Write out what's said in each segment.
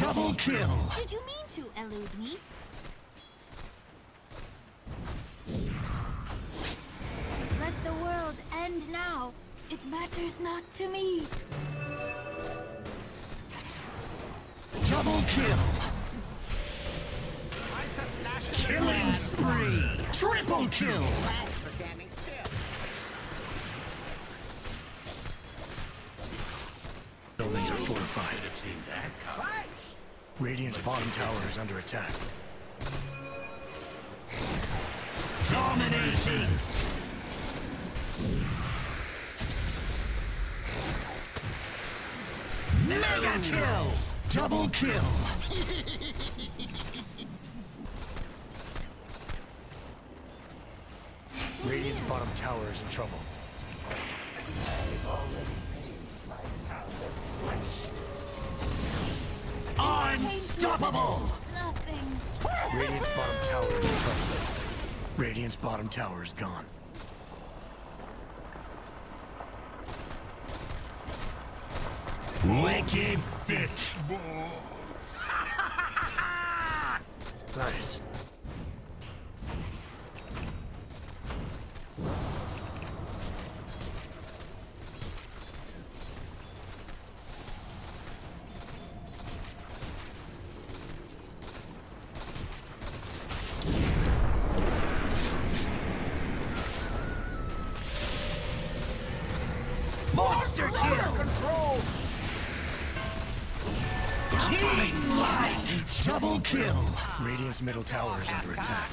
Double kill! Did you mean to elude me? Let the world end now. It matters not to me. Double kill! Killing spree! Triple kill! Buildings are fortified. Radiant's bottom tower is under attack. Dominating! Mega kill! Double kill! Radiant's bottom tower is in trouble. Unstoppable! Nothing. Radiant's bottom tower is in trouble. Radiant's bottom tower is gone. Wicked sick! Nice. Monster kill! Control! King-like! Double kill! Radiant's middle tower is under attack.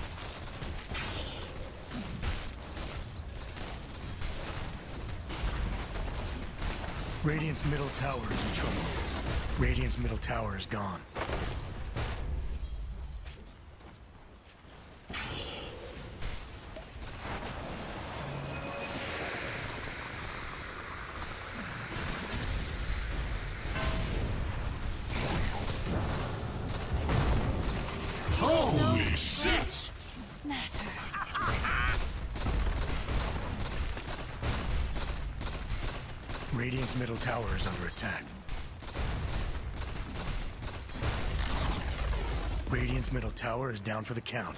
Radiant's middle tower is in trouble. Radiant's middle tower is gone. Holy shit! Matter. Radiant's middle tower is under attack. Radiant's middle tower is down for the count.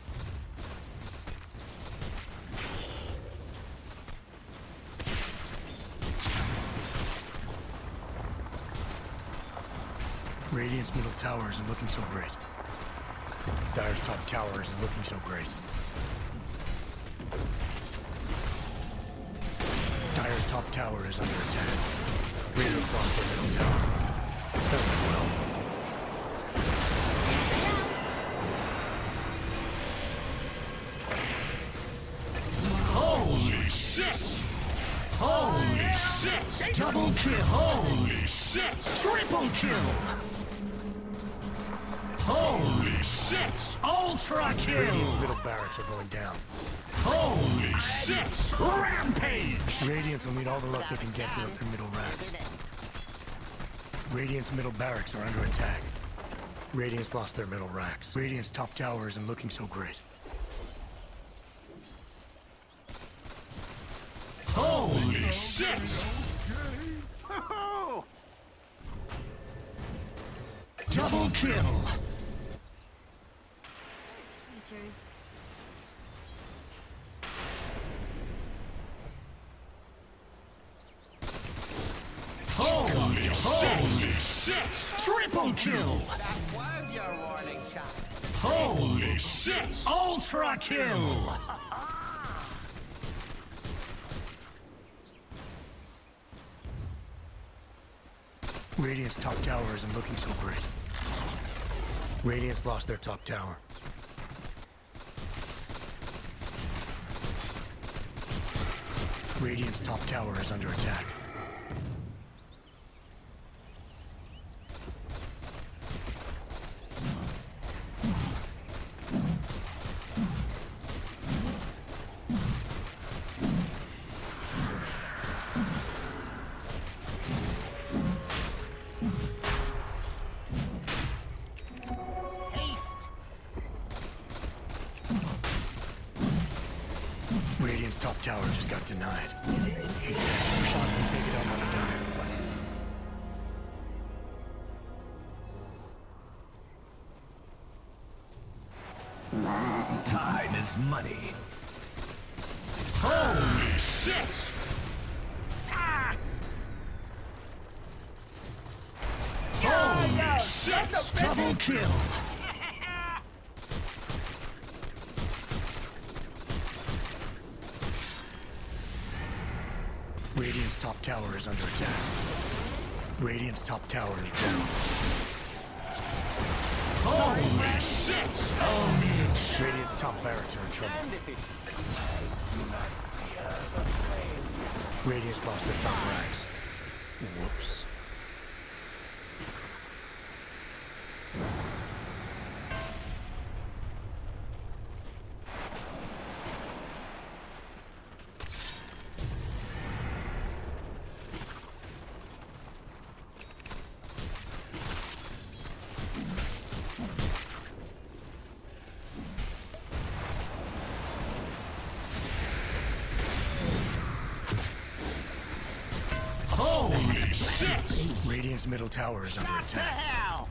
Radiant's middle tower isn't looking so great. Dire's top tower isn't looking so great. Dire's top tower is under attack. Radiant's lost their middle tower. That went well. Holy shit! Holy shit! Double kill! Holy shit! Triple kill! Holy shit! Ultra Radiant's kill! middle barracks are going down. Holy shit! Rampage! Radiant's will need all the luck they can get to up their middle racks. Radiant's middle barracks are under attack. Radiant's lost their middle racks. Radiant's top tower isn't looking so great. Holy shit! Double kill! Creatures. Holy shit! Triple kill! That was your warning shot. Holy shit! Ultra kill! Radiant's top tower isn't looking so great. Radiant's lost their top tower. Radiant's top tower is under attack. Haste! Radiant's top tower just got denied. Shots can take it out on a dime. Time is money. Holy shit! Holy shit! Double kill! Radiant's top tower is under attack. Radiant's top tower is down. Holy shit! Ownage! Radiant's top barracks are in trouble. Radiant's lost their top racks. Whoops. Holy shit! Radiant's middle tower is under What the attack. hell?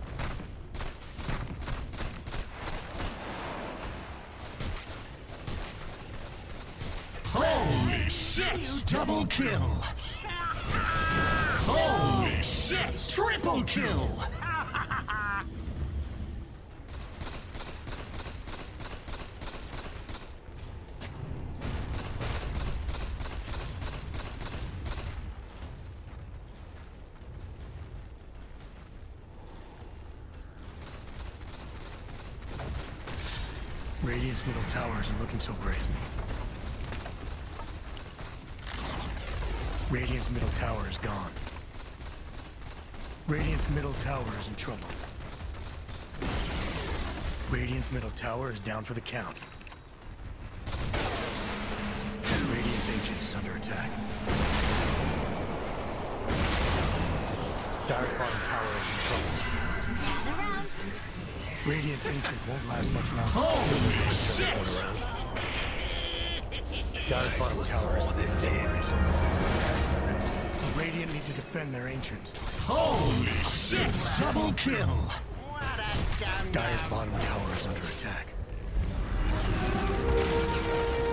Holy shit! Double kill! Holy shit! Triple kill! Radiant's middle tower isn't looking so great. Radiant's middle tower is gone. Radiant's middle tower is in trouble. Radiant's middle tower is down for the count. And Radiant's ancient is under attack. Dire's bottom tower is in trouble. Gather round. Radiant's ancient won't last much longer. Holy shit! Dire's bottom tower is under attack. Radiant need to defend their ancient. Holy shit! Double kill! What a dumb Dire's bottom tower is under attack.